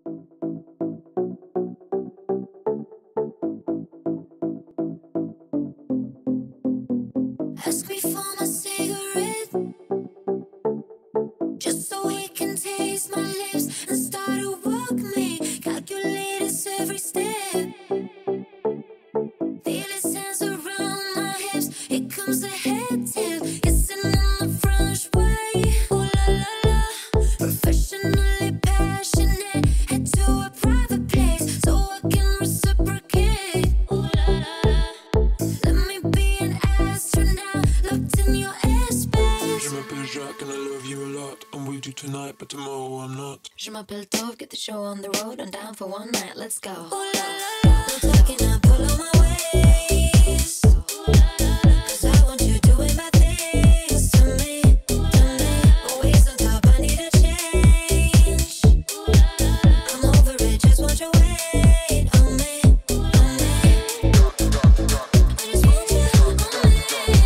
Ask me for my cigarette, just so he can taste my lips and start to walk me. Calculate his every step. Feel his hands around my hips. Here comes the head tip, kissing on the French way. Ooh la la la, professionally passionate. Head to a private place so I can reciprocate. Ooh la la la, let me be an astronaut locked in your airspace. Je m'appelle Jacques and I love you a lot. I'm with you tonight, but tomorrow I'm not. Je m'appelle Tove, get the show on the road. I'm down for one night, let's go. Ooh la la la, no talking, I pull on my waist. Ooh la la la, 'cause I want you doing bad things to me, to me. Always on top, I need a change. Ooh la la la, I'm over it, just want your weight on me, on me. I just want you on me.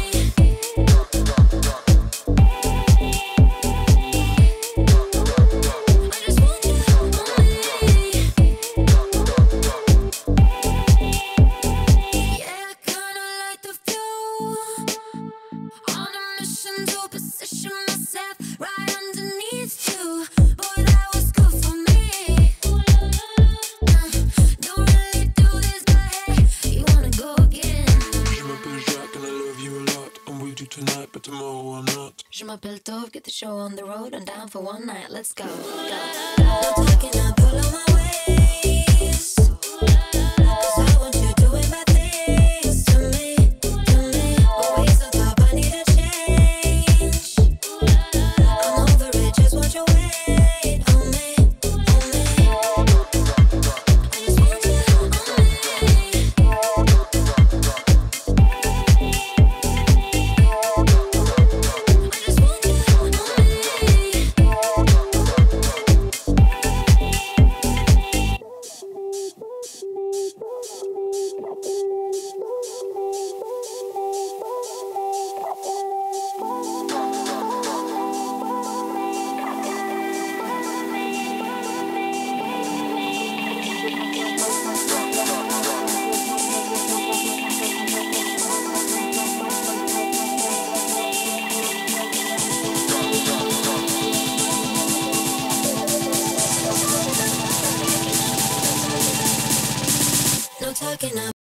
I just want you on me. Yeah, I kinda like the view. On a mission to position myself right underneath you. Boy, that was good for me. Don't really do this, but hey, you wanna go again? Je m'appelle Jacques and I love you a lot. I'm with you tonight, but tomorrow I'm not. Je m'appelle Tove, get the show on the road. I'm down for one night, let's go. Go. No talking,